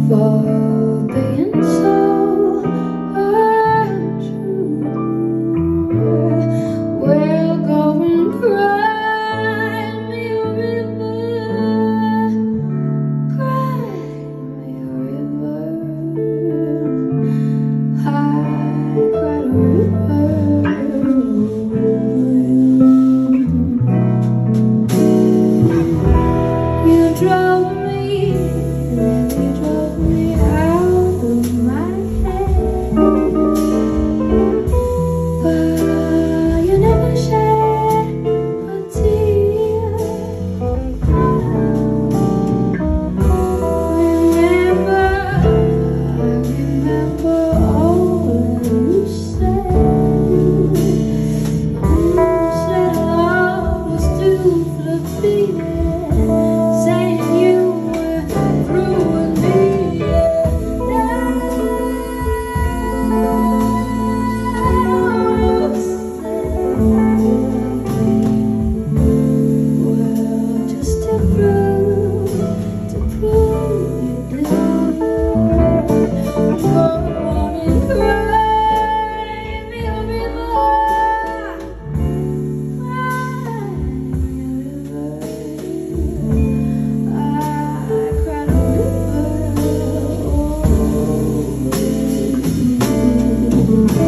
for being so untrue. We'll go and cry me a river, cry me a river. I cried a river. You drove me out of my head, but you never shed a tear. Remember all you said. Said love was too fleeting, saying you were through with me. Well, just to prove you did. Go on and cry me a river, cry me a river. I cried a river.